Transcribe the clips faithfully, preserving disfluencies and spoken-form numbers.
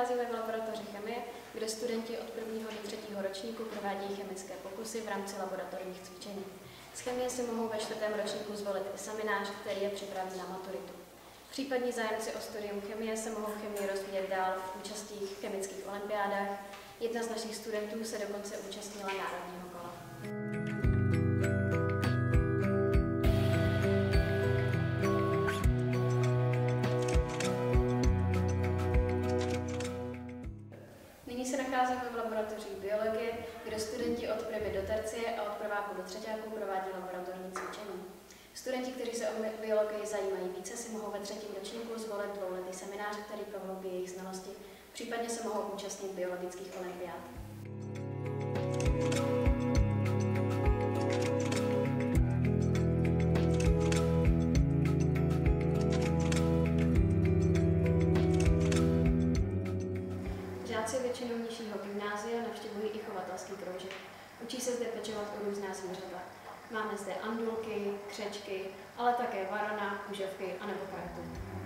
nacházíme v laboratoři chemie, kde studenti od prvního do třetího ročníku provádí chemické pokusy v rámci laboratorních cvičení. Z chemie si mohou ve čtvrtém ročníku zvolit i seminář, který je připraví na maturitu. Případní zájemci o studium chemie se mohou chemii rozvíjet dál v účastích chemických olympiádách. Jedna z našich studentů se dokonce účastnila národního kola. Nyní se nacházíme v laboratoři biologie, kde studenti od prvy do tercie a od prváku do třetíku provádí laboratorní cvičení. Studenti, kteří se o biologii zajímají více, si mohou ve třetím ročníku zvolit dvouletý seminář, který prohloubí jejich znalosti. Případně se mohou účastnit biologických olympiád. Žáci většinou nižšího gymnázia navštěvují i chovatelský kroužek. Učí se zde pečovat o různá zvířata. Máme zde andulky, křečky, ale také varana, kuževky a nebo krajtu.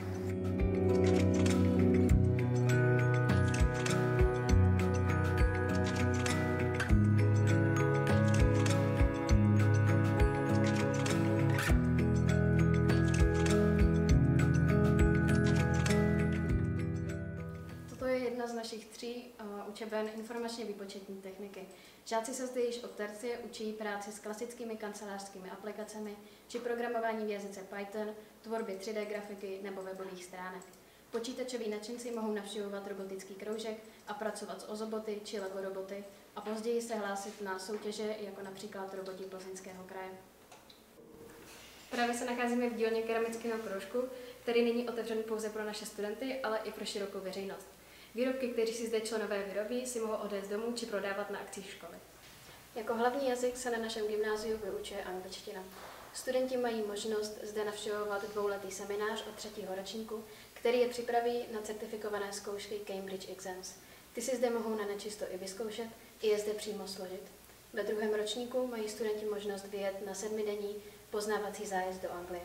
Toto je jedna z našich tří uh, učeben informačně výpočetní techniky. Žáci se zde již od tercie učí práci s klasickými kancelářskými aplikacemi či programování v jazyce Python, tvorbě tři dé grafiky nebo webových stránek. Počítačoví nadšenci mohou navštěvovat robotický kroužek a pracovat s ozoboty či Lego roboty a později se hlásit na soutěže jako například roboti Plzeňského kraje. Právě se nacházíme v dílně keramického kroužku, který není otevřen pouze pro naše studenty, ale i pro širokou veřejnost. Výrobky, které si zde členové vyrobí, si mohou odést domů či prodávat na akcích školy. Jako hlavní jazyk se na našem gymnáziu vyučuje angličtina. Studenti mají možnost zde navštěvovat dvouletý seminář od třetího ročníku, který je připraví na certifikované zkoušky Cambridge Exams. Ty si zde mohou na nečisto i vyzkoušet, i je zde přímo složit. Ve druhém ročníku mají studenti možnost vyjet na sedmidenní poznávací zájezd do Anglie.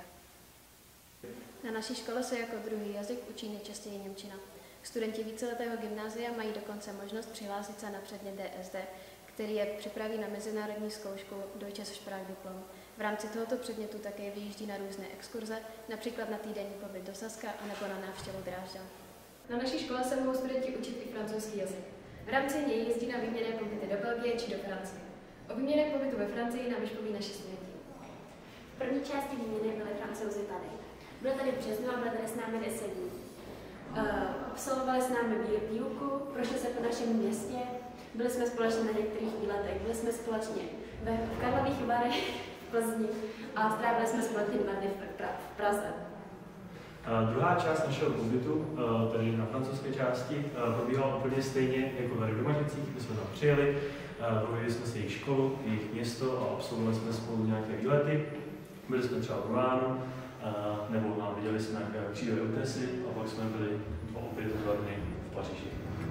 Na naší škole se jako druhý jazyk učí nejčastěji němčina. Studenti víceletého gymnázia mají dokonce možnost přihlásit se na předmět D S D, který je připraví na mezinárodní zkoušku Deutsches Sprachdiplom. V rámci tohoto předmětu také vyjíždí na různé exkurze, například na týdenní pobyt do Saska anebo na návštěvu Drážďan. Na naší škole se mohou studenti učit i francouzský jazyk. V rámci něj jezdí na výměnné pobyty do Belgie či do Francie. O výměnném pobytu ve Francii nám vyškolí naši studenti. V první části výměny byli Francouzi tady. Byli tady v březnu a byli tady s námi deset dní. Uh, absolvovali s námi výuku, prošli se po našem městě, byli jsme společně na některých výletech, byli jsme společně v Karlových Varech, v Plzni a strávili jsme společně dva dny v, pra v Praze. Uh, druhá část našeho pobytu, uh, tedy na francouzské části, uh, probíhala úplně stejně jako v Domažlicích. My jsme tam přijeli, uh, provedli jsme si jejich školu, jejich město a absolvovali jsme spolu nějaké výlety. Byli jsme třeba v Románu, Uh, nebo no, viděli jsme nějaké přírodové útesy a pak jsme byli opět dva dny v Paříži.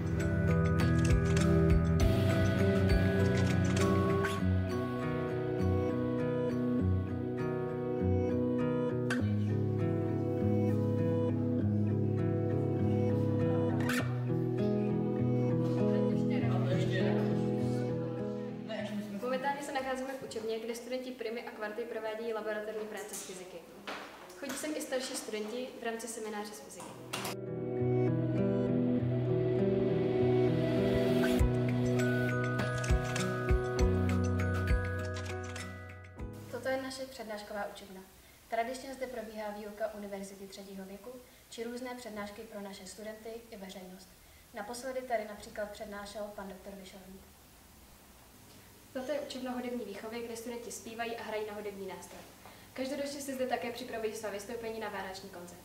Momentálně se nacházíme v učebně, kde studenti primy a kvarty provádí laboratorní práce z fyziky. Chodí sem i starší studenti v rámci semináře z fyziky. Toto je naše přednášková učebna. Tradičně zde probíhá výuka univerzity třetího věku či různé přednášky pro naše studenty i veřejnost. Naposledy tady například přednášel pan doktor Vyšovník. Toto je učebna hudební výchovy, kde studenti zpívají a hrají na hudební nástroj. Každoročně si zde také připravují svá vystoupení na vánoční koncert.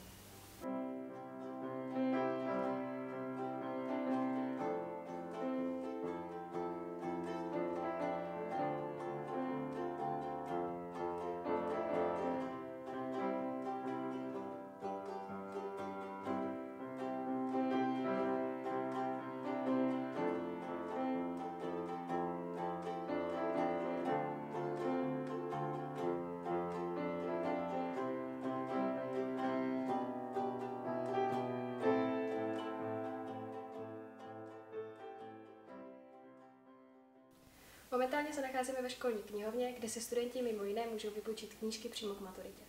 Momentálně se nacházíme ve školní knihovně, kde si studenti mimo jiné můžou vypůjčit knížky přímo k maturitě.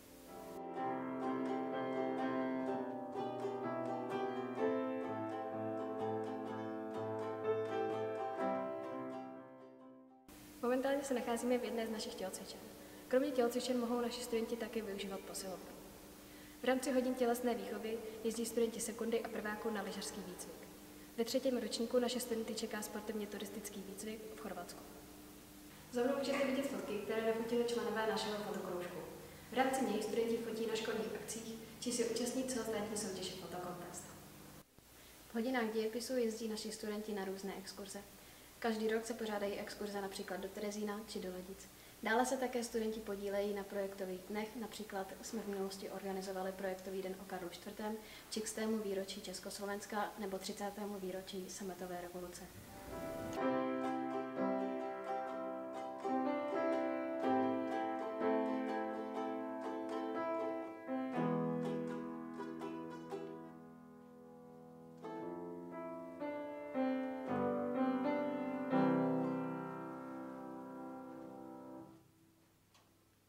Momentálně se nacházíme v jedné z našich tělocvičen. Kromě tělocvičen mohou naši studenti také využívat posilovnu. V rámci hodin tělesné výchovy jezdí studenti sekundy a prváků na lyžařský výcvik. Ve třetím ročníku naše studenty čeká sportovně turistický výcvik v Chorvatsku. Za mnou můžete vidět fotky, které nafotili členové našeho fotokroužku. V rámci něj studenti fotí na školních akcích či si účastní celostátní soutěže Fotokontest. V hodinách dějepisu jezdí naši studenti na různé exkurze. Každý rok se pořádají exkurze například do Terezína či do Ledic. Dále se také studenti podílejí na projektových dnech, například jsme v minulosti organizovali projektový den o Karlu čtvrtém či k stému výročí Československa nebo třicátému výročí sametové revoluce.